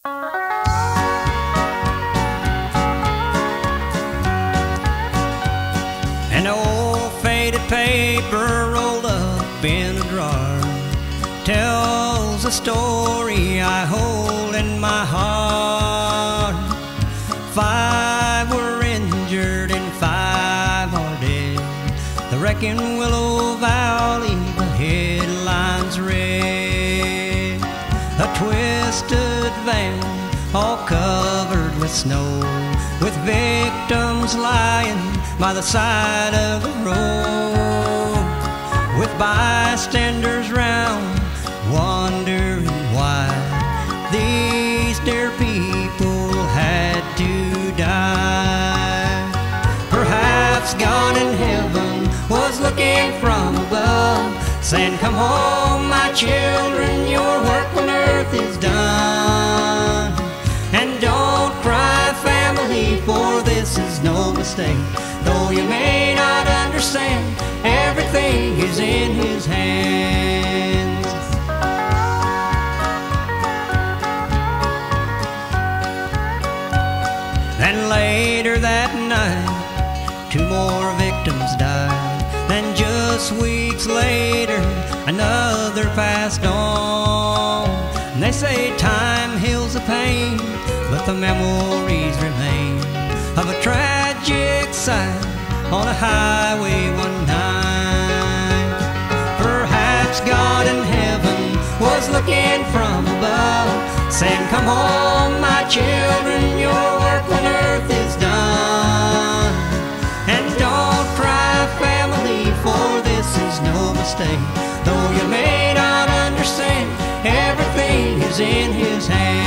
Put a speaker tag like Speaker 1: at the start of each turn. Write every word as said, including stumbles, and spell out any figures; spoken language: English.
Speaker 1: An old faded paper rolled up in a drawer tells a story I hold in my heart. Five were injured and five are dead. The wreck in Willow Valley, the headlines read. A twisted van all covered with snow, with victims lying by the side of the road, with bystanders round wondering why these dear people had to die. Perhaps God in heaven was looking from above, saying, "Come home, my children, your work on earth is done. And don't cry, family, for this is no mistake. Though you may not understand, everything is in His hands." Then later that night, two more victims died. Then just weeks later, another passed on. And they say time heals the pain, but the memories remain of a tragic sight on a highway one night. Perhaps God in heaven was looking from above, saying, "Come home, my children, your work on earth is done. And don't cry, family, for this is no mistake. Though you may not understand, everything is in His hands."